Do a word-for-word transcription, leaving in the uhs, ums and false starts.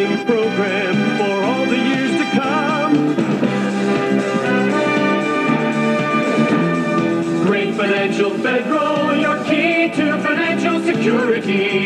savings program for all the years to come. Great Financial Federal, your key to financial security.